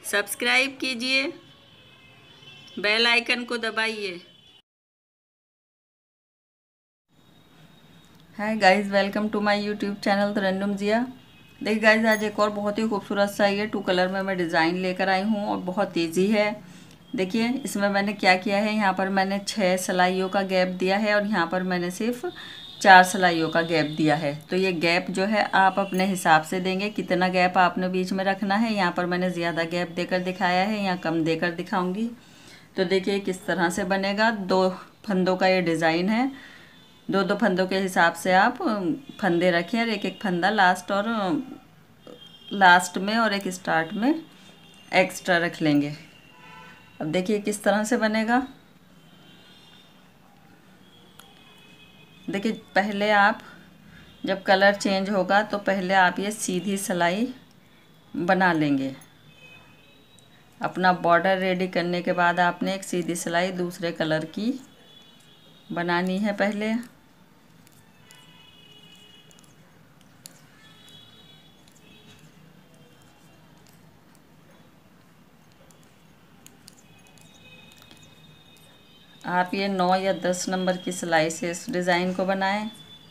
Subscribe कीजिए, bell icon को दबाइए। Hi guys, welcome to my YouTube channel Tarannum Jiya. देखिए गाइस, आज एक और बहुत ही खूबसूरत सा ये 2 कलर में मैं डिज़ाइन लेकर आई हूँ और बहुत ईजी है। देखिए इसमें मैंने क्या किया है, यहाँ पर मैंने 6 सिलाइयों का गैप दिया है और यहाँ पर मैंने सिर्फ 4 सिलाइयों का गैप दिया है। तो ये गैप जो है आप अपने हिसाब से देंगे, कितना गैप आपने बीच में रखना है। यहाँ पर मैंने ज़्यादा गैप देकर दिखाया है, यहाँ कम देकर दिखाऊंगी। तो देखिए किस तरह से बनेगा। 2 फंदों का ये डिज़ाइन है। 2 फंदों के हिसाब से आप फंदे रखें और एक एक फंदा लास्ट में और एक स्टार्ट में एक्स्ट्रा रख लेंगे। अब देखिए किस तरह से बनेगा। देखिए पहले आप जब कलर चेंज होगा तो पहले आप ये सीधी सिलाई बना लेंगे। अपना बॉर्डर रेडी करने के बाद आपने एक सीधी सिलाई दूसरे कलर की बनानी है पहले। आप ये 9 या 10 नंबर की सिलाई से इस डिज़ाइन को बनाएं।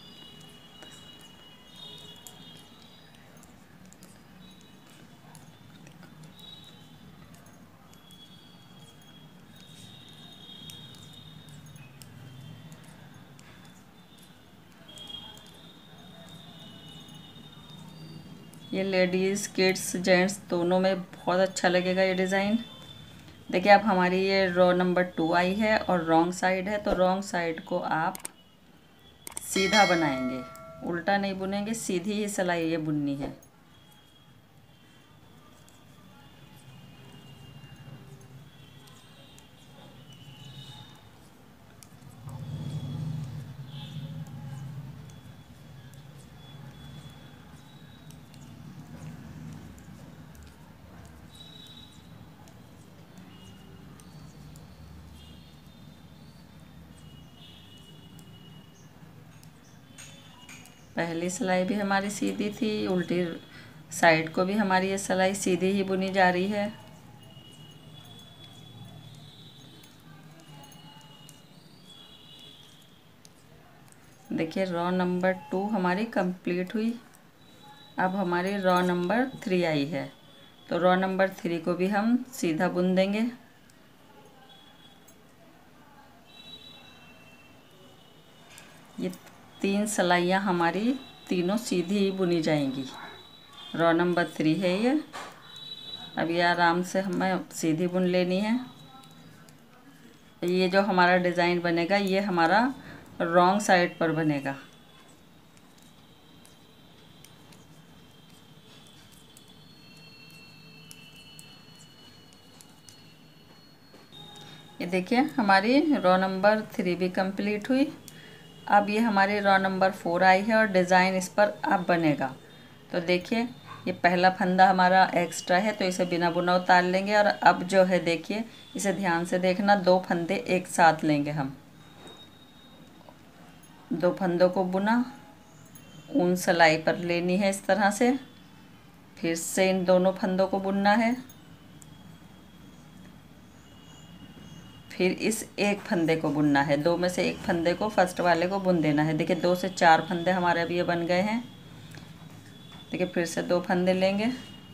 ये लेडीज़ किड्स जेंट्स दोनों में बहुत अच्छा लगेगा ये डिज़ाइन। देखिए अब हमारी ये रो नंबर 2 आई है और रॉन्ग साइड है, तो रॉन्ग साइड को आप सीधा बनाएंगे, उल्टा नहीं बुनेंगे, सीधी ही सिलाई ये बुननी है। पहली सिलाई भी हमारी सीधी थी, उल्टी साइड को भी हमारी ये सिलाई सीधी ही बुनी जा रही है। देखिए रो नंबर 2 हमारी कंप्लीट हुई। अब हमारी रो नंबर 3 आई है, तो रो नंबर 3 को भी हम सीधा बुन देंगे। ये 3 सिलाइयाँ हमारी तीनों सीधी ही बुनी जाएंगी। रो नंबर 3 है ये। अब ये आराम से हमें सीधी बुन लेनी है। ये जो हमारा डिज़ाइन बनेगा ये हमारा रॉन्ग साइड पर बनेगा। ये देखिए हमारी रो नंबर 3 भी कंप्लीट हुई। अब ये हमारी रो नंबर 4 आई है और डिज़ाइन इस पर अब बनेगा। तो देखिए ये पहला फंदा हमारा एक्स्ट्रा है, तो इसे बिना बुना उतार लेंगे। और अब जो है देखिए, इसे ध्यान से देखना, 2 फंदे एक साथ लेंगे हम। 2 फंदों को बुना, ऊन सिलाई पर लेनी है इस तरह से। फिर से इन दोनों फंदों को बुनना है। फिर इस एक फंदे को बुनना है। 2 में से एक फंदे को फर्स्ट वाले को बुन देना है। देखिए 2 से 4 फंदे हमारे अभी ये बन गए हैं। देखिए फिर से 2 फंदे लेंगे,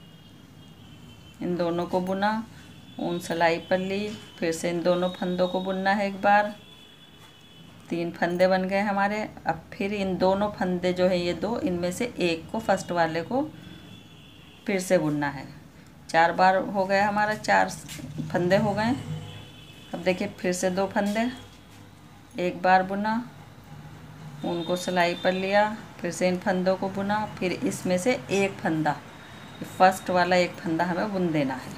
इन दोनों को बुना, ऊन सिलाई पर ली, फिर से इन दोनों फंदों को बुनना है एक बार। 3 फंदे बन गए हमारे। अब फिर इन दोनों फंदे जो है ये 2, इनमें से एक को फर्स्ट वाले को फिर से बुनना है। 4 बार हो गया हमारा, 4 फंदे हो गए। अब देखिए फिर से 2 फंदे, एक बार बुना, उनको सिलाई पर लिया, फिर से इन फंदों को बुना, फिर इसमें से एक फंदा, फर्स्ट वाला एक फंदा हमें बुन देना है।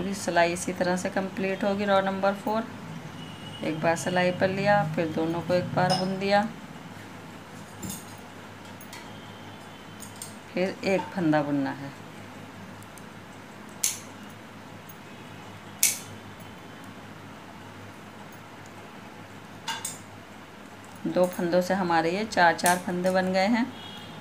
पूरी सिलाई इसी तरह से कंप्लीट होगी रो नंबर 4। एक बार सिलाई पर लिया, फिर दोनों को एक बार बुन दिया, फिर एक फंदा बुनना है। दो फंदों से हमारे ये 4-4 फंदे बन गए हैं।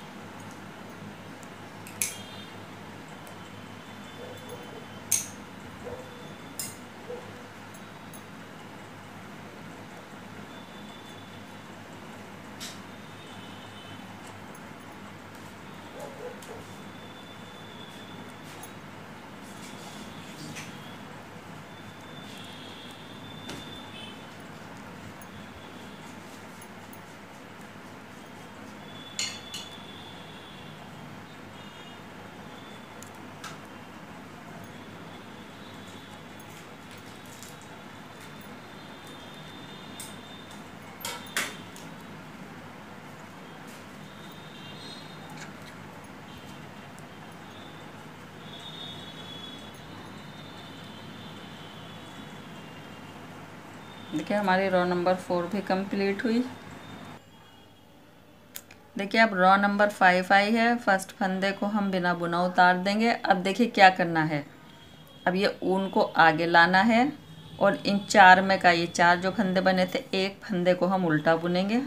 देखिए हमारी रो नंबर 4 भी कंप्लीट हुई। देखिए अब रो नंबर 5 आई है। फर्स्ट फंदे को हम बिना बुना उतार देंगे। अब देखिए क्या करना है, अब ये ऊन को आगे लाना है और इन 4 में का ये 4 जो फंदे बने थे, एक फंदे को हम उल्टा बुनेंगे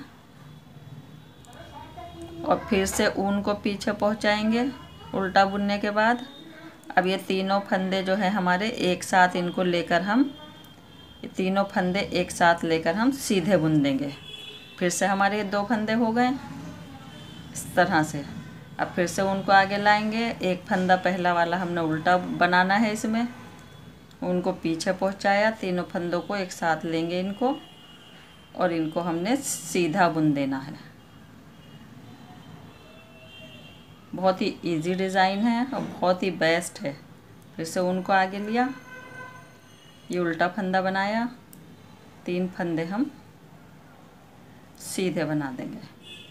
और फिर से ऊन को पीछे पहुंचाएंगे उल्टा बुनने के बाद। अब ये तीनों फंदे जो है हमारे एक साथ, इनको लेकर हम ये तीनों फंदे एक साथ लेकर हम सीधे बुन देंगे। फिर से हमारे ये 2 फंदे हो गए इस तरह से। अब फिर से उनको आगे लाएंगे, एक फंदा पहला वाला हमने उल्टा बनाना है, इसमें उनको पीछे पहुंचाया, तीनों फंदों को एक साथ लेंगे इनको और इनको हमने सीधा बुन देना है। बहुत ही इजी डिज़ाइन है और बहुत ही बेस्ट है। फिर से उनको आगे लिया, ये उल्टा फंदा बनाया, 3 फंदे हम सीधे बना देंगे।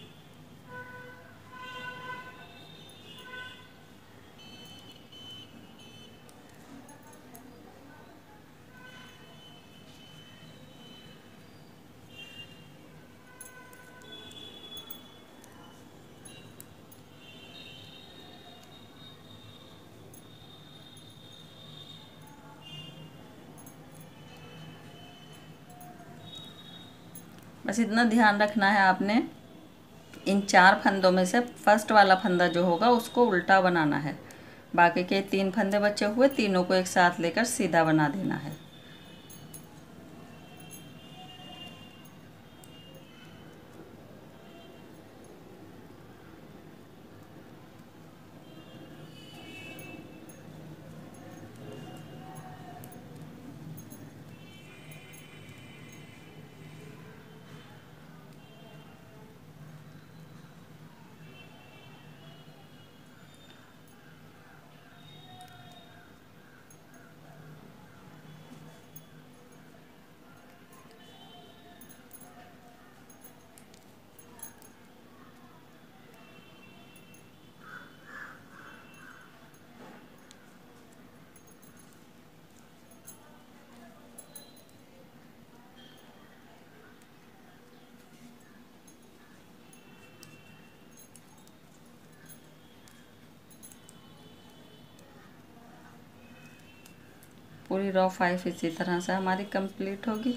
बस इतना ध्यान रखना है आपने, इन 4 फंदों में से फर्स्ट वाला फंदा जो होगा उसको उल्टा बनाना है। बाकी के 3 फंदे बचे हुए, तीनों को एक साथ लेकर सीधा बना देना है। पूरी रो 5 इसी तरह से हमारी कंप्लीट होगी।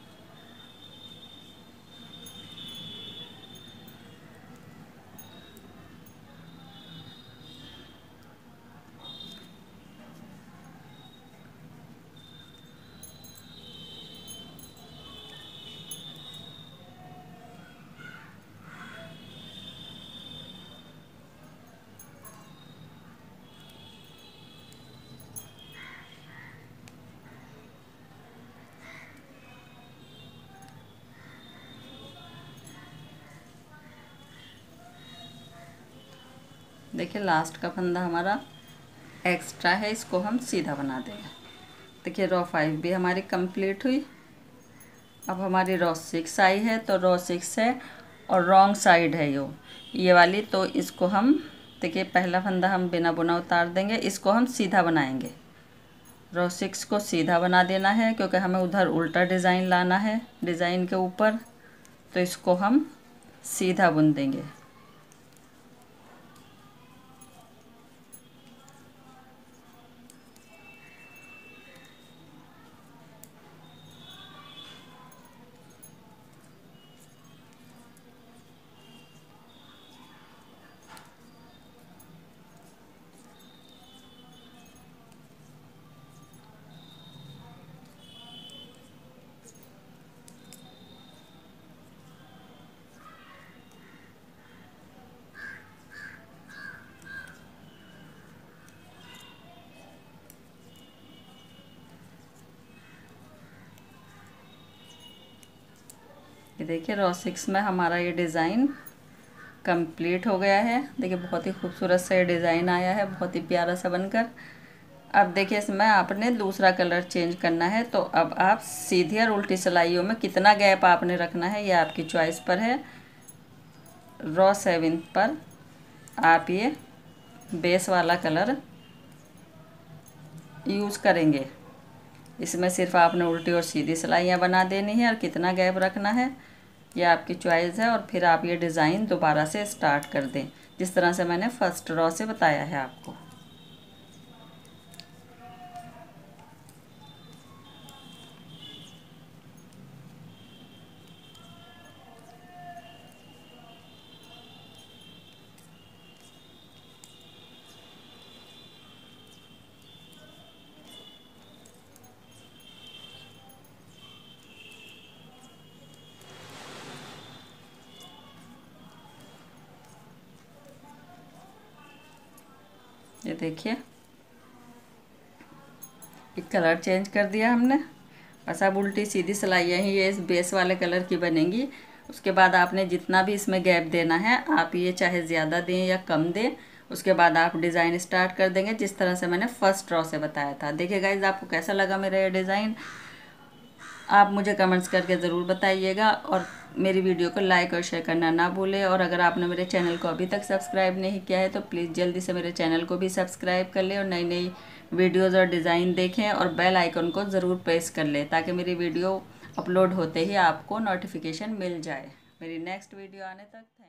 देखिए लास्ट का फंदा हमारा एक्स्ट्रा है, इसको हम सीधा बना देंगे। देखिए रो 5 भी हमारी कंप्लीट हुई। अब हमारी रो 6 आई है, तो रो 6 है और रॉन्ग साइड है ये वाली, तो इसको हम देखिए पहला फंदा हम बिना बुना उतार देंगे, इसको हम सीधा बनाएंगे। रो 6 को सीधा बना देना है, क्योंकि हमें उधर उल्टा डिज़ाइन लाना है डिज़ाइन के ऊपर, तो इसको हम सीधा बुन देंगे। ये देखिए रो 6 में हमारा ये डिज़ाइन कंप्लीट हो गया है। देखिए बहुत ही खूबसूरत सा ये डिज़ाइन आया है, बहुत ही प्यारा सा बनकर। अब देखिए इसमें आपने दूसरा कलर चेंज करना है, तो अब आप सीधी और उल्टी सिलाइयों में कितना गैप आपने रखना है ये आपकी चॉइस पर है। रो 7 पर आप ये बेस वाला कलर यूज़ करेंगे। इसमें सिर्फ आपने उल्टी और सीधी सिलाइयाँ बना देनी है, और कितना गैप रखना है ये आपकी चॉइस है। और फिर आप ये डिज़ाइन दोबारा से स्टार्ट कर दें, जिस तरह से मैंने फर्स्ट रो से बताया है आपको। ये देखिए एक कलर चेंज कर दिया हमने। बस अब उल्टी सीधी सिलाइयाँ ही ये इस बेस वाले कलर की बनेंगी। उसके बाद आपने जितना भी इसमें गैप देना है आप ये चाहे ज़्यादा दें या कम दें। उसके बाद आप डिज़ाइन स्टार्ट कर देंगे, जिस तरह से मैंने फर्स्ट रो से बताया था। देखिए गाइज आपको कैसा लगा मेरा ये डिज़ाइन, आप मुझे कमेंट्स करके ज़रूर बताइएगा। और मेरी वीडियो को लाइक और शेयर करना ना भूलें। और अगर आपने मेरे चैनल को अभी तक सब्सक्राइब नहीं किया है तो प्लीज़ जल्दी से मेरे चैनल को भी सब्सक्राइब कर लें, और नई नई वीडियोज़ और डिज़ाइन देखें, और बेल आइकन को ज़रूर प्रेस कर लें, ताकि मेरी वीडियो अपलोड होते ही आपको नोटिफिकेशन मिल जाए। मेरी नेक्स्ट वीडियो आने तक